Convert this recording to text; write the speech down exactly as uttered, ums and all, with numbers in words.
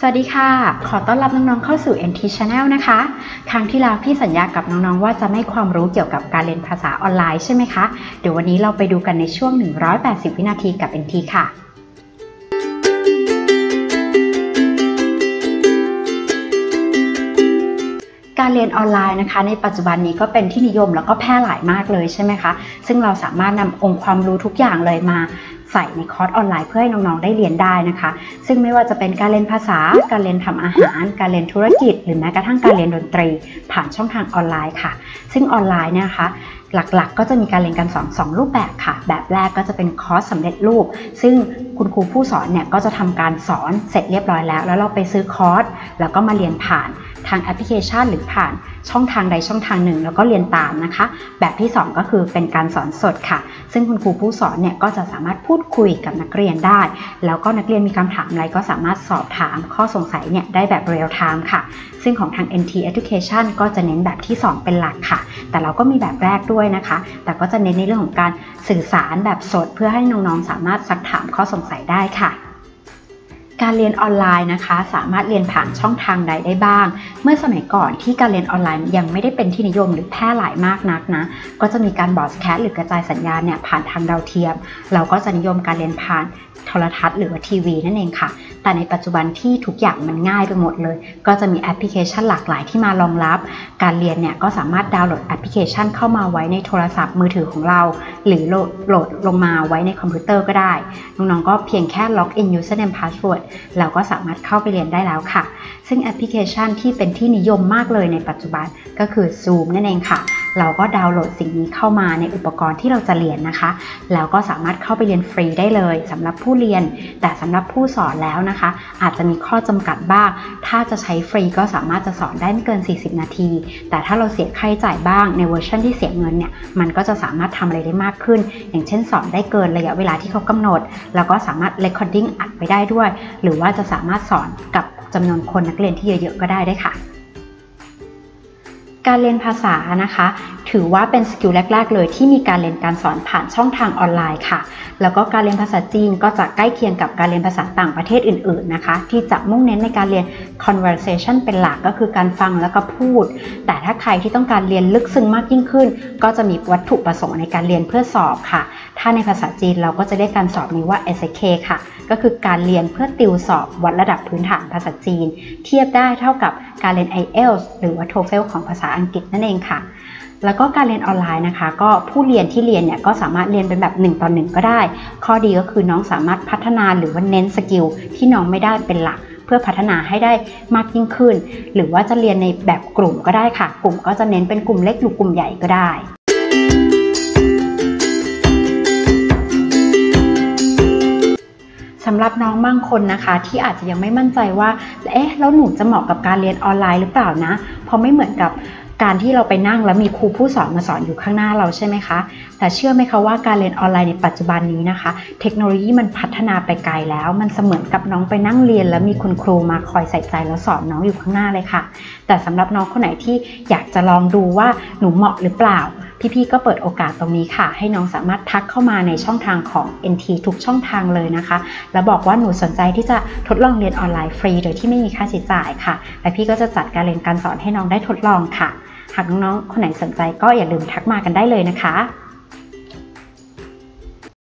สวัสดีค่ะขอต้อนรับน้องๆเข้าสู่ เอ็น ที Channel นะคะครั้งที่แล้วพี่สัญญากับน้องๆว่าจะไม่ความรู้เกี่ยวกับการเรียนภาษาออนไลน์ใช่ไหมคะเดี๋ยววันนี้เราไปดูกันในช่วงหนึ่งร้อยแปดสิบวินาทีกับ เอ็น ที ค่ะการเรียนออนไลน์นะคะในปัจจุบันนี้ก็เป็นที่นิยมแล้วก็แพร่หลายมากเลยใช่ไหมคะซึ่งเราสามารถนำองค์ความรู้ทุกอย่างเลยมาใส่ในคอร์สออนไลน์เพื่อให้น้องๆได้เรียนได้นะคะซึ่งไม่ว่าจะเป็นการเรียนภาษาการเรียนทำอาหารการเรียนธุรกิจหรือแม้กระทั่งการเรียนดนตรีผ่านช่องทางออนไลน์ค่ะซึ่งออนไลน์เนี่ยนะคะหลักๆก็จะมีการเรียนการสอนสองรูปแบบค่ะแบบแรกก็จะเป็นคอร์สสำเร็จรูปซึ่งคุณครูผู้สอนเนี่ยก็จะทำการสอนเสร็จเรียบร้อยแล้วแล้วเราไปซื้อคอร์สแล้วก็มาเรียนผ่านทางแอปพลิเคชันหรือผ่านช่องทางใดช่องทางหนึ่งแล้วก็เรียนตามนะคะแบบที่สองก็คือเป็นการสอนสดค่ะซึ่งคุณครูผู้สอนเนี่ยก็จะสามารถพูดคุยกับนักเรียนได้แล้วก็นักเรียนมีคำถามอะไรก็สามารถสอบถามข้อสงสัยเนี่ยได้แบบเรียลไทม์ค่ะซึ่งของทาง เอ็น ที Education ก็จะเน้นแบบที่สองเป็นหลักค่ะแต่เราก็มีแบบแรกด้วยนะคะแต่ก็จะเน้นในเรื่องของการสื่อสารแบบสดเพื่อให้น้องๆสามารถซักถามข้อสงสัยได้ค่ะการเรียนออนไลน์นะคะสามารถเรียนผ่านช่องทางใดได้บ้างเมื่อสมัยก่อนที่การเรียนออนไลน์ยังไม่ได้เป็นที่นิยมหรือแพร่หลายมากนักนะก็จะมีการบอสแคสต์หรือกระจายสัญญาณเนี่ยผ่านทางดาวเทียมเราก็จะนิยมการเรียนผ่านโทรทัศน์หรือว่าทีวีนั่นเองค่ะแต่ในปัจจุบันที่ทุกอย่างมันง่ายไปหมดเลยก็จะมีแอปพลิเคชันหลากหลายที่มารองรับการเรียนเนี่ยก็สามารถดาวน์โหลดแอปพลิเคชันเข้ามาไว้ในโทรศัพท์มือถือของเราหรือโหลดลงมาไว้ในคอมพิวเตอร์ก็ได้น้องๆก็เพียงแค่ล็อกอิน username password เราก็สามารถเข้าไปเรียนได้แล้วค่ะซึ่งแอปพลิเคชันที่เป็นที่นิยมมากเลยในปัจจุบันก็คือ Zoom นั่นเองค่ะเราก็ดาวน์โหลดสิ่งนี้เข้ามาในอุปกรณ์ที่เราจะเรียนนะคะแล้วก็สามารถเข้าไปเรียนฟรีได้เลยสำหรับผู้เรียนแต่สำหรับผู้สอนแล้วนะคะอาจจะมีข้อจำกัดบ้างถ้าจะใช้ฟรีก็สามารถจะสอนได้ไม่เกินสี่สิบนาทีแต่ถ้าเราเสียค่าใช้จ่ายบ้างในเวอร์ชันที่เสียเงินเนี่ยมันก็จะสามารถทำอะไรได้มากขึ้นอย่างเช่นสอนได้เกินระยะเวลาที่เขากำหนดแล้วก็สามารถ recording อัดไปได้ด้วยหรือว่าจะสามารถสอนกับจำนวนคนนักเรียนที่เยอะๆก็ได้ด้วยค่ะการเรียนภาษานะคะถือว่าเป็นสกิลแรกๆเลยที่มีการเรียนการสอนผ่านช่องทางออนไลน์ค่ะแล้วก็การเรียนภาษาจีนก็จะใกล้เคียงกับการเรียนภาษาต่างประเทศอื่นๆนะคะที่จะมุ่งเน้นในการเรียน conversation เป็นหลักก็คือการฟังแล้วก็พูดแต่ถ้าใครที่ต้องการเรียนลึกซึ้งมากยิ่งขึ้นก็จะมีวัตถุประสงค์ในการเรียนเพื่อสอบค่ะถ้าในภาษาจีนเราก็จะเรียกการสอบนี้ว่า เอส เค ค่ะก็คือการเรียนเพื่อติวสอบวัดระดับพื้นฐานภาษาจีนเทียบได้เท่ากับการเรียน ไอ เอล ที เอส หรือว่า โทเฟล ของภาษาอังกฤษนั่นเองค่ะแล้วก็การเรียนออนไลน์นะคะก็ผู้เรียนที่เรียนเนี่ยก็สามารถเรียนเป็นแบบหนึ่งต่อหนึ่งก็ได้ข้อดีก็คือน้องสามารถพัฒนาหรือว่าเน้นสกิลที่น้องไม่ได้เป็นหลักเพื่อพัฒนาให้ได้มากยิ่งขึ้นหรือว่าจะเรียนในแบบกลุ่มก็ได้ค่ะกลุ่มก็จะเน้นเป็นกลุ่มเล็กหรือกลุ่มใหญ่ก็ได้สำหรับน้องบางคนนะคะที่อาจจะยังไม่มั่นใจว่าเอ๊ะแล้วหนูจะเหมาะกับการเรียนออนไลน์หรือเปล่านะเพราะไม่เหมือนกับการที่เราไปนั่งแล้วมีครูผู้สอนมาสอนอยู่ข้างหน้าเราใช่ไหมคะแต่เชื่อไหมคะว่าการเรียนออนไลน์ในปัจจุบันนี้นะคะเทคโนโลยีมันพัฒนาไปไกลแล้วมันเสมือนกับน้องไปนั่งเรียนแล้วมีคุณครูมาคอยใส่ใจแล้วสอนน้องอยู่ข้างหน้าเลยค่ะแต่สำหรับน้องคนไหนที่อยากจะลองดูว่าหนูเหมาะหรือเปล่าพี่ๆก็เปิดโอกาสตรงนี้ค่ะให้น้องสามารถทักเข้ามาในช่องทางของ เอ็น ที ทุกช่องทางเลยนะคะแล้วบอกว่าหนูสนใจที่จะทดลองเรียนออนไลน์ฟรีโดยที่ไม่มีค่าใช้จ่ายค่ะและพี่ก็จะจัดการเรียนการสอนให้น้องได้ทดลองค่ะหากน้องๆคนไหนสนใจก็อย่าลืมทักมากันได้เลยนะคะ